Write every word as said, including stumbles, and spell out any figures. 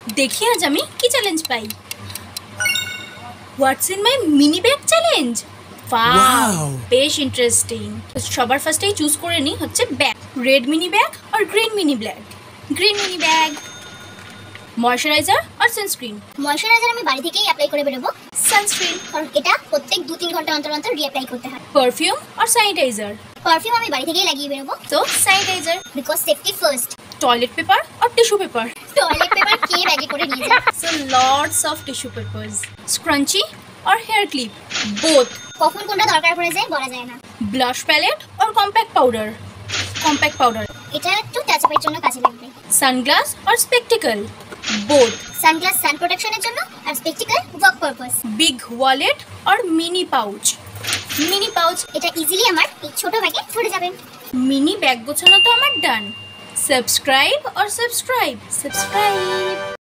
দেখি আজ আমি কি চ্যালেঞ্জ পাই। What's in my mini bag challenge. Wow, বেশ ইন্টারেস্টিং। সবার ফার্স্টেই চুজ করে নিই হচ্ছে ব্যাগ, রেড মিনি ব্যাগ আর green mini bag. Green mini bag. Moisturiser আর সানস্ক্রিন। ময়শ্চারাইজার আমি বাড়ি থেকেই অ্যাপ্লাই করে বেরোবো। সানস্ক্রিন, কারণ এটা প্রত্যেক দু তিন ঘন্টা অন্তর অন্তর রিঅ্যাপ্লাই করতে হয়। পারফিউম আর স্যানিটাইজার। পারফিউম আমি বাড়ি থেকেই লাগিয়ে বেরোবো, তো sanitiser. Because safety first. Toilet paper আর টিস্যু পেপার। টয়লেট পেপার কে ব্যাগে করে নিয়ে যায়? So lots of tissue papers. Scrunchie or hair clip, both. কখন কোনটা দরকার পড়ে যায় বলা যায় না। Blush palette or compact powder, compact powder. এটা একটু টাচ আপের জন্য কাজে লাগবে। Sunglass or spectacle, both. Sunglass sun প্রোটেকশনের জন্য আর spectacle work purpose. Big wallet or mini pouch. Mini pouch, এটা ইজিলি আমার এই ছোট ব্যাগে ধরে যাবে। mini ব্যাগ গোছানো তো আমার ডান। Subscribe or subscribe, subscribe.